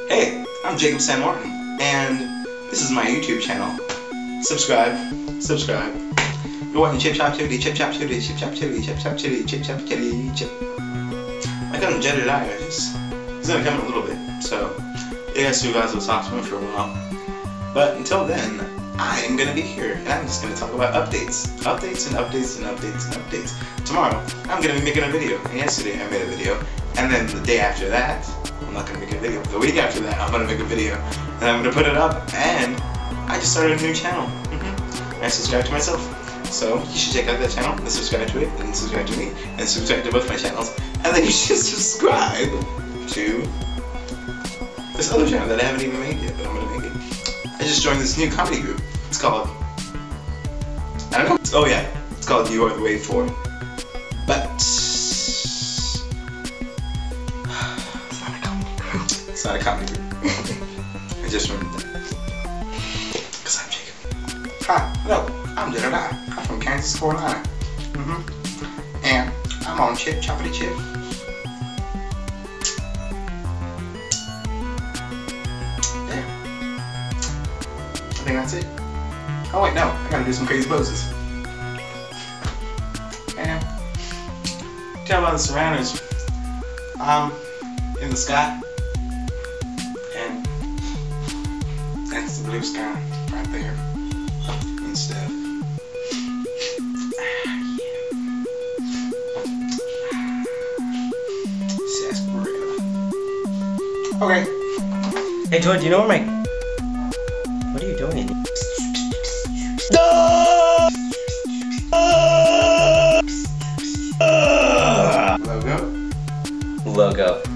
Hey, I'm Jacob San Martin, and this is my YouTube channel. Subscribe. You're watching Chip Chop Chitty, Chip Chop Chitty, Chip Chop Chitty, Chip Chop Chitty, Chip Chop Chitty, Chip. My cousin Jedediah he's gonna come in a little bit, so you guys will talk to him for a while. But until then, I am gonna be here, and I'm just gonna talk about updates. Tomorrow, I'm gonna be making a video, and yesterday I made a video, and then the day after that, I'm not gonna make a video. The week after that, I'm gonna make a video, and I'm gonna put it up, and I just started a new channel. I subscribed to myself. So, you should check out that channel, and subscribe to it, and subscribe to me, and subscribe to both my channels, and then you should subscribe to this other channel that I haven't even made yet, but I'm gonna make it. I just joined this new comedy group. It's called, I don't know, oh yeah, it's called You Are the Wave 4. But, it's not a comedy group. I just remembered that. Because I'm Jacob. Hi, hello, I'm Jedediah. I'm from Kansas, Carolina. And I'm on Chip Choppity Chip. Yeah. I think that's it. Oh wait, no, I gotta do some crazy poses. And tell about the surroundings. I'm in the sky. And that's the blue sky right there. And stuff. Sarsaparilla. Okay. Hey George, you know where my... What are you doing? Logo. Logo.